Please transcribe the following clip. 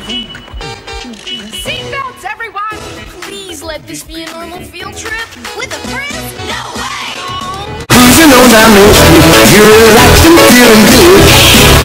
Seatbelts, everyone! Please let this be a normal field trip. With a friend? No way! Cruising on down Main Street, you're relaxed and feeling good.